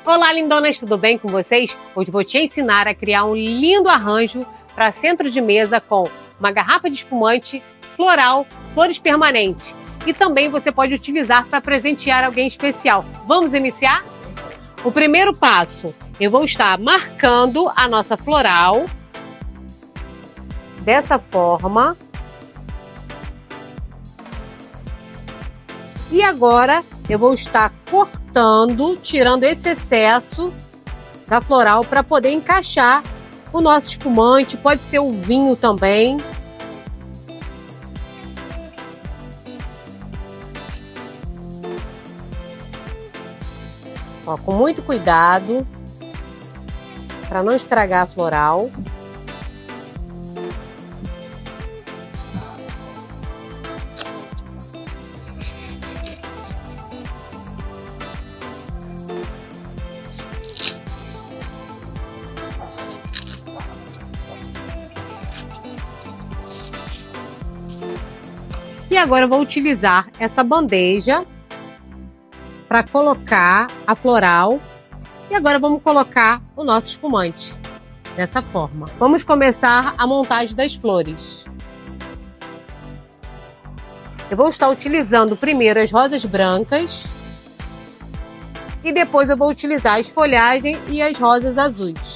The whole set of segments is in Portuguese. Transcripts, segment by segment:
Olá, lindonas, tudo bem com vocês? Hoje vou te ensinar a criar um lindo arranjo para centro de mesa com uma garrafa de espumante, floral, flores permanentes. E também você pode utilizar para presentear alguém especial. Vamos iniciar? O primeiro passo, eu vou estar marcando a nossa floral dessa forma. E agora eu vou estar cortando, tirando esse excesso da floral para poder encaixar o nosso espumante, pode ser o vinho também. Ó, com muito cuidado para não estragar a floral. E agora eu vou utilizar essa bandeja para colocar a floral. E agora vamos colocar o nosso espumante dessa forma. Vamos começar a montagem das flores. Eu vou estar utilizando primeiro as rosas brancas e depois eu vou utilizar as folhagens e as rosas azuis.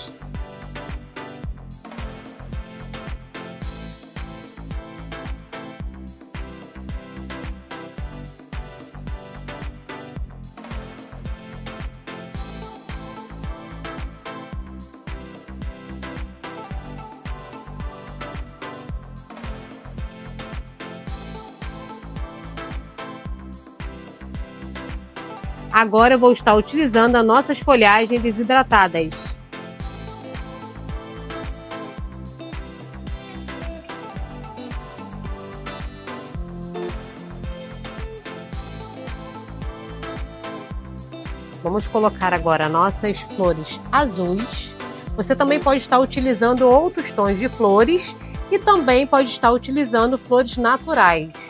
Agora eu vou estar utilizando as nossas folhagens desidratadas. Vamos colocar agora nossas flores azuis. Você também pode estar utilizando outros tons de flores e também pode estar utilizando flores naturais.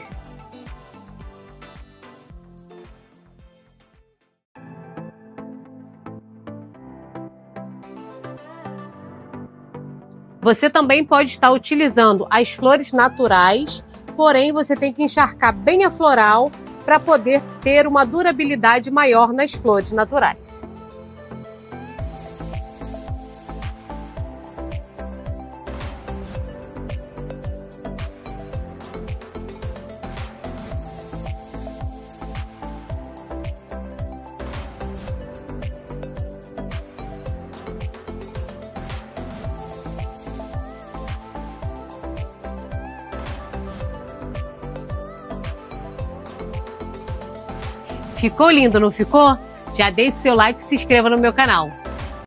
Você também pode estar utilizando as flores naturais, porém você tem que encharcar bem a floral para poder ter uma durabilidade maior nas flores naturais. Ficou lindo, não ficou? Já deixe seu like e se inscreva no meu canal.